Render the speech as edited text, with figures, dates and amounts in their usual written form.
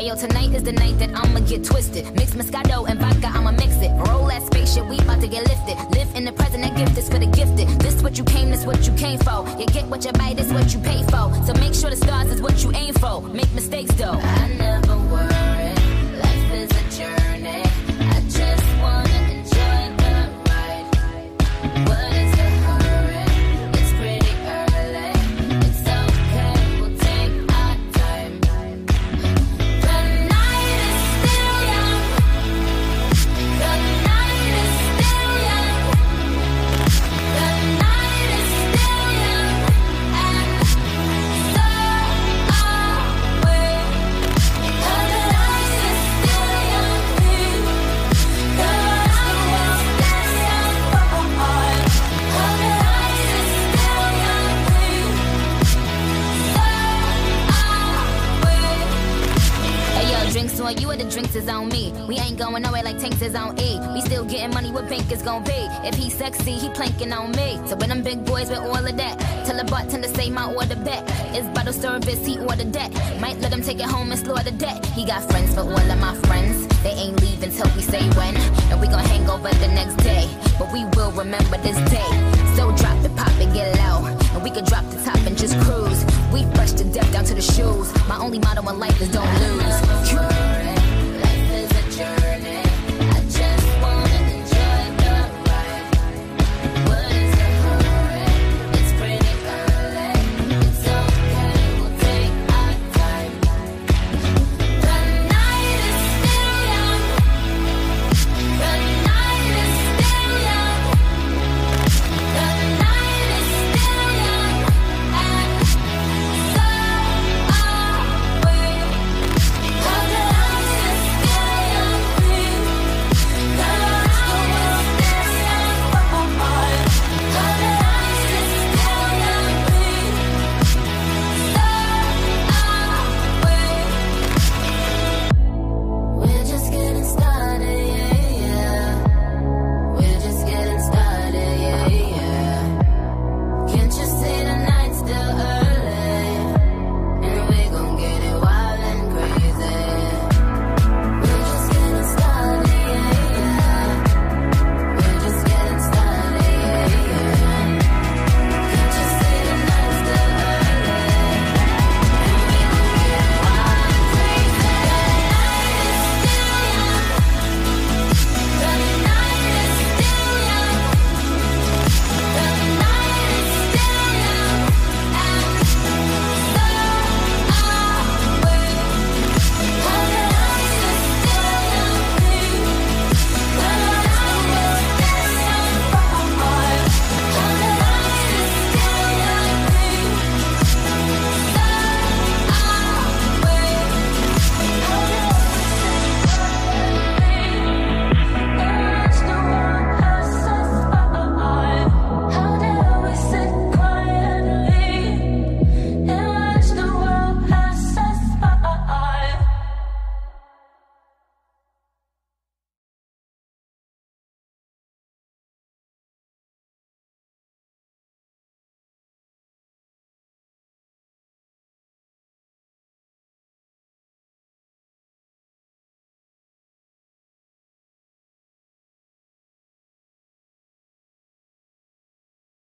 yo, tonight is the night that I'ma get twisted. Mix Moscato and vodka, I'ma mix it. Roll that spaceship, we about to get lifted. Live in the present, that gift is for the gifted. This what you came, this what you came for. You get what you buy, this what you pay for. So make sure the stars is what you aim for. Make mistakes though. I never worry, life is a journey. I just wanna enjoy the ride. What is the hurry? It's pretty early. It's okay, we'll take our time. The night is still young. The night is still young. The night is still young. And so are we. The night is still young. The night is still young. The night is still young. So are we. Hey yo, drinks on you or the drinks is on me. We ain't going nowhere like tanks is on E. We still getting money, what bank is gon' be? If he sexy, he planking on me. So when them big boys with all of that, tell the bartender say my order back. It's bottle service, he ordered that. Might let him take it home and slaughter that. He got friends for all of my friends. They ain't leaving till we say when. And we gon' hang over the next day. But we will remember this day. So drop it, pop it, get low. And we could drop the top and just cruise. We fresh to death down to the shoes. My only motto in life is don't lose.